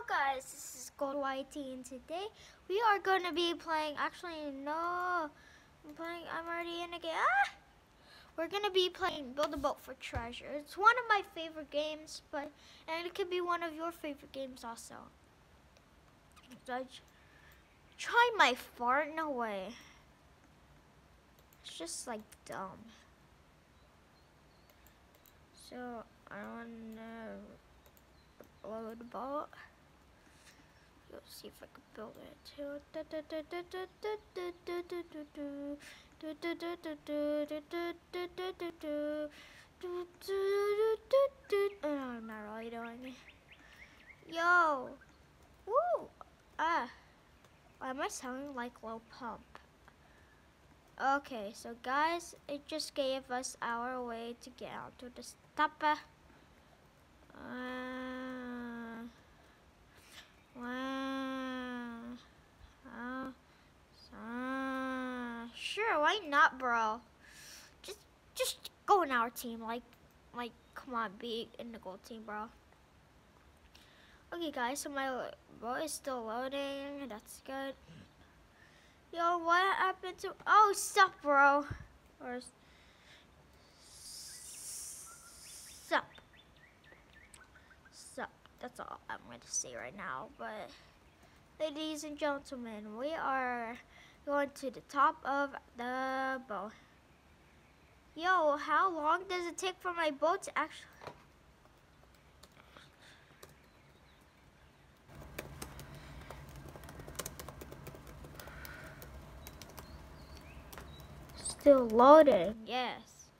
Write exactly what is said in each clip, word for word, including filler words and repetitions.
guys, this is Gold Y T and today we are going to be playing, actually no, I'm playing, I'm already in a game, ah! We're going to be playing Build a Boat for Treasure. It's one of my favorite games, but, and it could be one of your favorite games also. Judge, try my fart, no way. It's just like dumb. So, I want to load the boat. Let's see if I can build it. Oh, I'm not really doing it. Yo! Woo! Ah! Why am I sounding like Lil Pump? Okay, so guys, it just gave us our way to get out to the stopper. Uh, Wow. Oh, uh, sure, why not, bro? Just, just go in our team. Like, like, come on, be in the gold team, bro. Okay, guys, so my boat is still loading. That's good. Yo, what happened to? Oh, sup, bro. Or sup, sup. That's all I'm going to say right now, but. Ladies and gentlemen, we are going to the top of the boat. Yo, how long does it take for my boat to actually... Still loading, yes.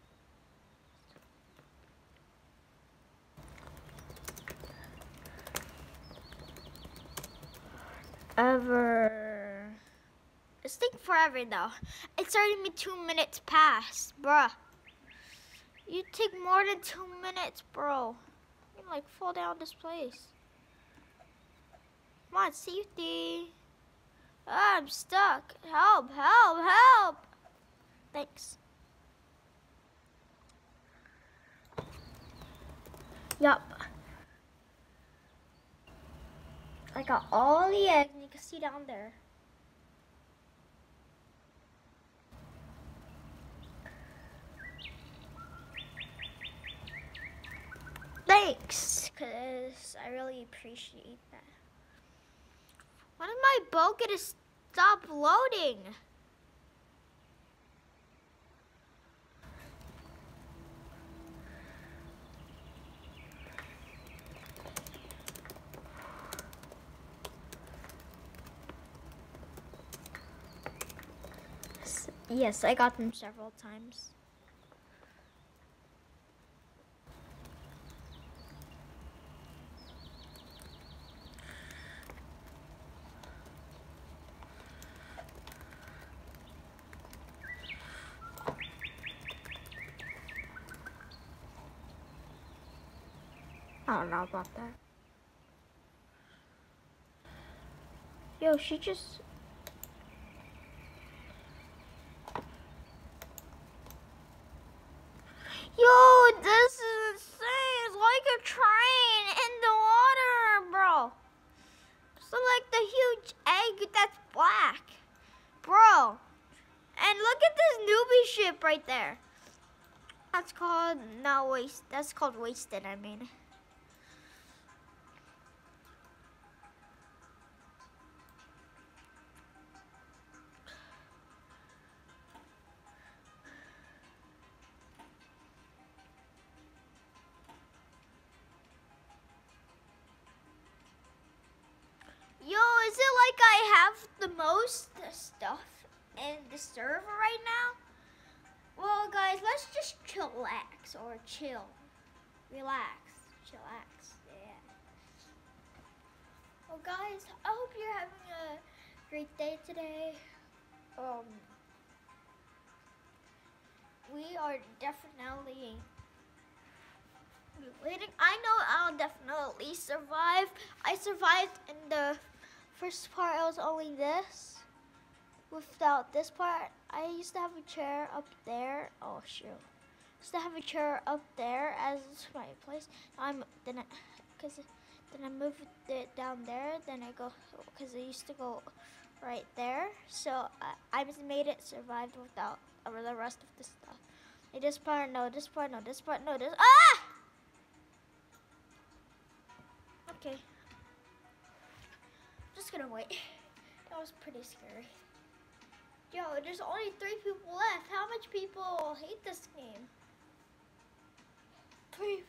Ever. It's taking forever though. It's already been two minutes past, bruh. You take more than two minutes, bro. You like fall down this place. Come on, safety. Ah, I'm stuck. Help, help, help. Thanks. Yup. I got all the eggs, and you can see down there. Thanks, because I really appreciate that. When is my boat gonna stop loading? Yes, I got them several times. I don't know about that. Yo, she just... Yo, this is insane. It's like a train in the water, bro. So like the huge egg that's black. Bro. And look at this newbie ship right there. That's called, not waste, that's called wasted, I mean. Yo, is it like I have the most stuff in the server right now? Well, guys, let's just chillax or chill. Relax. Chillax. Yeah. Well, guys, I hope you're having a great day today. Um, we are definitely waiting. I know I'll definitely survive. I survived in the first part. It was only this. Without this part, I used to have a chair up there. Oh shoot! I used to have a chair up there as my place. I'm didn't, cause Then I moved it down there. Then I go, because it used to go right there. So I, I just made it survive without uh, the rest of the stuff. Like this part, no, this part, no, this part, no, this. Ah! Okay. Just gonna wait. That was pretty scary. Yo, there's only three people left. How much people hate this game? Three.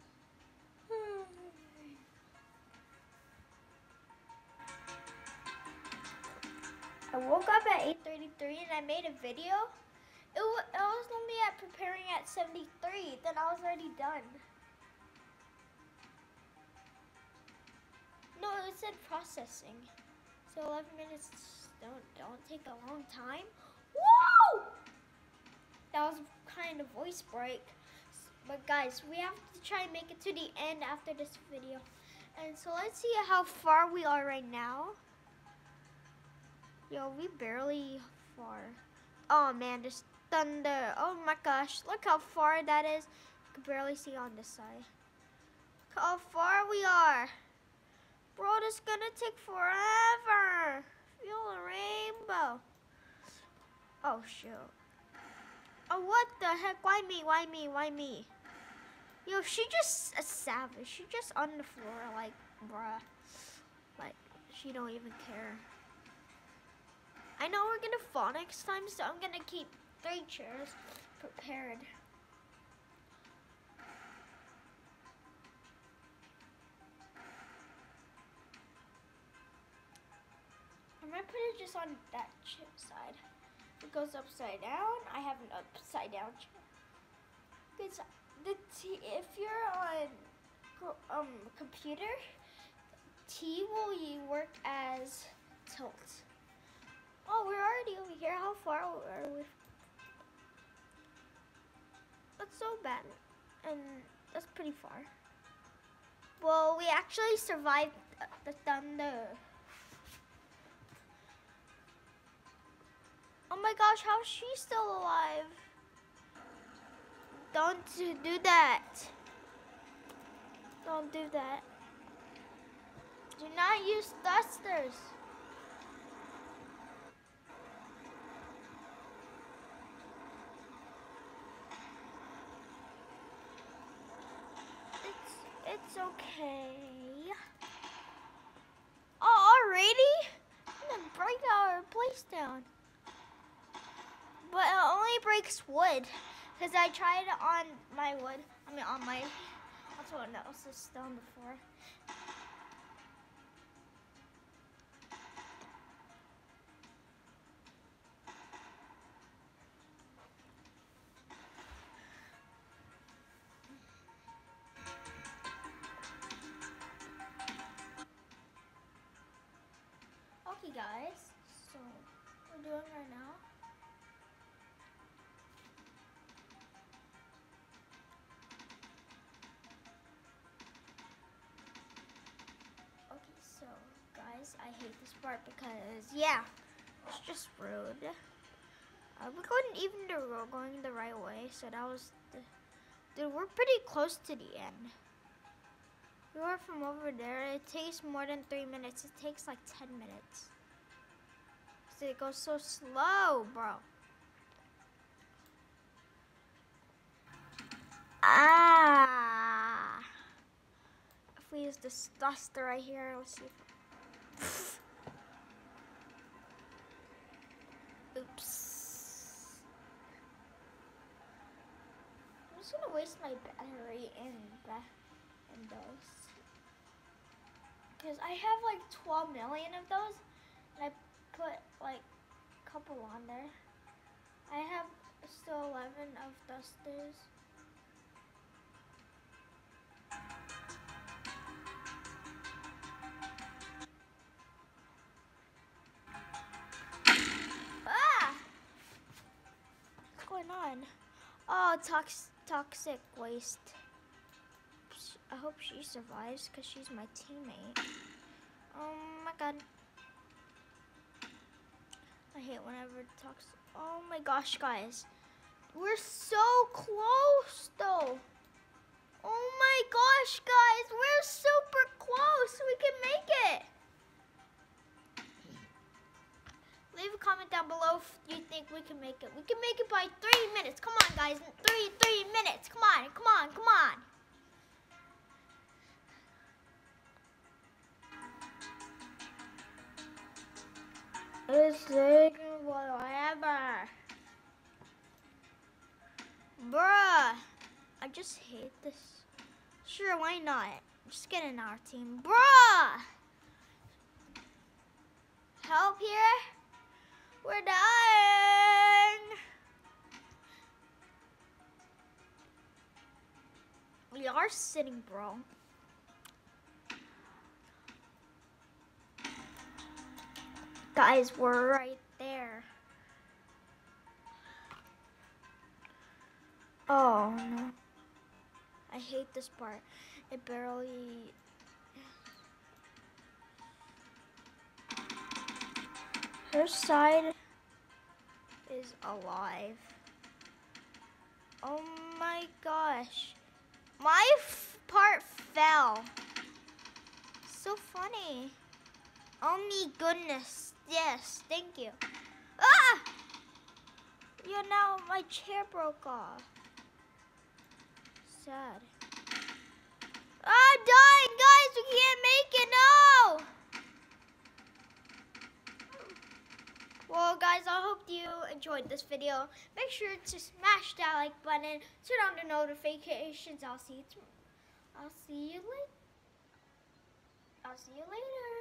I woke up at eight thirty-three and I made a video. It, w it was only at preparing at seventy-three. Then I was already done. No, it said processing. So eleven minutes don't don't take a long time. Whoa! That was kind of voice break. But guys, we have to try and make it to the end after this video. And so let's see how far we are right now. Yo, we barely far. Oh man, there's thunder. Oh my gosh, look how far that is. You can barely see on this side. Look how far we are. Bro, this is gonna take forever. Feel a rainbow. Oh shoot. Oh, what the heck? Why me? Why me? Why me? Yo, she just a savage. She just on the floor like, bruh. Like, she don't even care. I know we're gonna fall next time, so I'm gonna keep three chairs prepared. I'm gonna put it just on that chip side. If it goes upside down, I have an upside down chair. Because the T, if you're on um computer, T will work as tilt. Oh, we're already over here. How far are we? That's so bad, and that's pretty far. Well, we actually survived the thunder. Oh my gosh, how is she still alive? Don't do that. Don't do that. Do not use thrusters. It's it's okay. Oh, already? I'm gonna break our place down. But it only breaks wood, because I tried it on my wood. I mean, on my, that's what else is still on the floor. Okay, guys, so we're doing right now. So, guys, I hate this part because, yeah, it's just rude. Uh, we couldn't even do going the right way, so that was the... Dude, we're pretty close to the end. We were from over there. It takes more than three minutes. It takes like ten minutes. So it goes so slow, bro. Ah. If we use this duster right here, let's see. If Oops. I'm just gonna waste my battery in that in those. Because I have like twelve million of those, and I put like a couple on there. I have still eleven of dusters. On. Oh, tox toxic waste. I hope she survives because she's my teammate. Oh my god. I hate whenever toxic. Oh my gosh, guys. We're so close though. Oh my gosh, guys, we're super close. We can make it. Leave a comment down below if you think we can make it. We can make it by three minutes. Come on, guys. Three, three minutes. Come on, come on, come on. It's taking forever. Bruh. I just hate this. Sure, why not? Just get in our team. Bruh. Help here. We're dying. We are sitting, bro. Guys, we're right there. Oh no. I hate this part. It barely... Her side is alive. Oh my gosh. My f part fell. So funny. Oh my goodness. Yes, thank you. Ah! Yeah, now my chair broke off. Sad. I'm dying, guys. We can't make it. No. Well, guys, I hope you enjoyed this video. Make sure to smash that like button. Turn on the notifications. I'll see you. I'll see you later. I'll see you later.